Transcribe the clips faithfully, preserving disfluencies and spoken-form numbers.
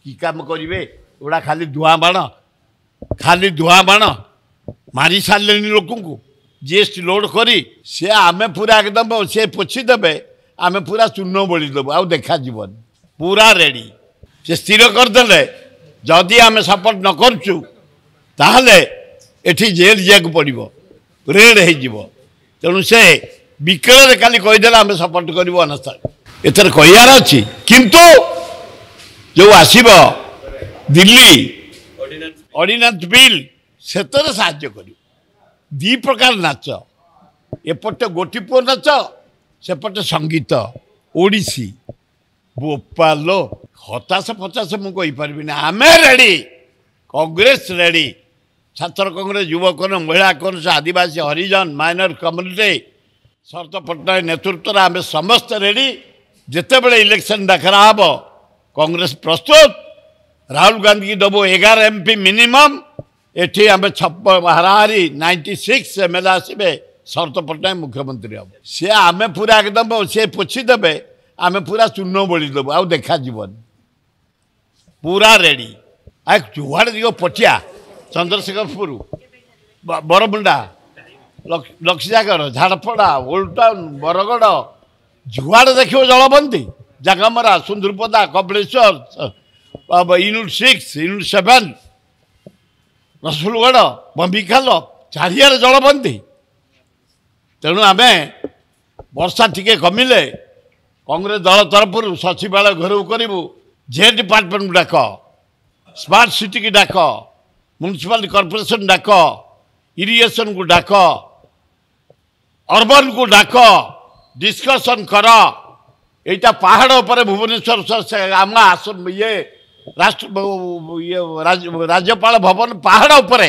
कि काम करेंगे एगुड़ा खाली धुआं बाण खाली धुआं बाण मारी सारे लोक को जीएसटी लोड करी सी आमे पूरा एकदम सी पोछीदेवे आमे पूरा चूर्ण बोलीदेबू आउ देखा जीवन पूरा रेडी से स्थिर करदे जदि आम सपोर्ट न करूँ ताहले एठी जेल जाक पड़ो रेड हो तेणु से विकल खाली कहीदेला आम सपोर्ट करूँ अनस्था एथर कहार अच्छी किंतु जो आसब दिल्ली ऑर्डिनेंस बिल से साहाय्य कर दी प्रकार नाच एपटे गोटीपुओ नाच सेपटे संगीत ओडिसी बोपालो हताश पचास मुझे आम रेडी कांग्रेस रेडी छात्र कांग्रेस युवक महिला कांग्रेस आदिवासी हरिजन माइनर कम्युनिटी शरत पट्टनायक नेतृत्व आम समस्त रेडी जिते बड़े इलेक्शन डाकरा हम कांग्रेस प्रस्तुत राहुल गांधी की दबो एगार एमपी मिनिमम एठी आम छप हाराहारी नाइंटी सिक्स एम एल आसबे शरत पट्टनायक मुख्यमंत्री हम सी आम पूरा एकदम सी पोछीदेवे आम पूरा चूर्ण बोलीदेबू आउ देखा जीवन पूरा रेडी आ जुआड़ दिग पटिया चंद्रशेखरपुर बरमुंडा लक्ष्मीसागर झाड़पड़ा ओल्ड टाउन बरगढ़ जुआड़ देखो जलबंदी Jagamara Sundarpada Kapileswar unit six unit seven Rasulgarh Bomikhal चारियार जलबंदी तेणु आम वर्षा टिके कमिले कांग्रेस दल तरफ सचिवालय घर करूँ जे डिपार्टमेंट को डाक स्मार्ट सिटी की डाक म्युनिसिपालिटी कॉर्पोरेशन डाक इरिगेशन को डाक अर्बन को डाक डिस्कशन कर यहाँ पहाड़ पर भुवनेश्वर आम आसन ये राष्ट्र ये राज्यपाल भवन पहाड़ पर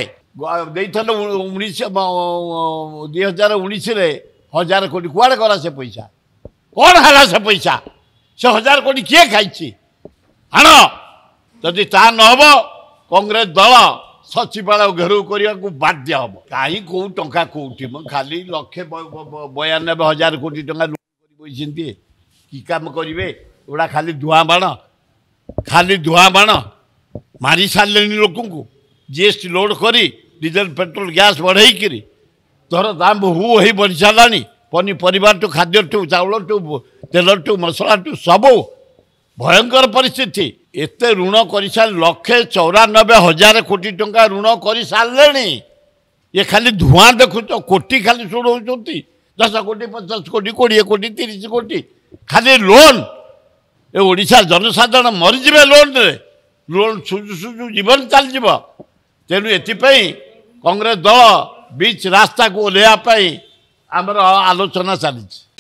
उन्नीस दुई हजार उन्नीस हजार कोटी कुआड़े गला से पैसा कौन है से पैसा से हजार कोटी किए खाई आण जदि ता नहब कांग्रेस दल सचिवालय घेराव करने को बाध्य हम कहीं कौ टंका कौटी खाली लक्षे बयानबे हजार कोटी टंका लुट कि काम करेंगे एगुड़ा खाली धुआं बाण खाली धुआं बाण मारी सारे लोक को जीएसटी लोड करी डीजेल पेट्रोल गैस बढ़े तोर दाम हु हो बढ़ी सारा पनीपरिया टू खाद्य टू चाउल टू तेल टू मसला टू सब भयंकर परिस्थिति एत ऋण कर सारे लक्षे चौरानबे हजार कोटी टंका ऋण कर सारे ये खाली धुआं देखुच कोटी खाली शुणु दस कोटी पचास कोटी कोड़े कोटी तीस कोटी खाली लोन ए ओडिशा जनसाधारण मरीजे लोन रे लोन सुझु सुझु जीवन चल तेणु एपाई कांग्रेस दल बीच रास्ता को ओह्लैवाई आमर आलोचना चली।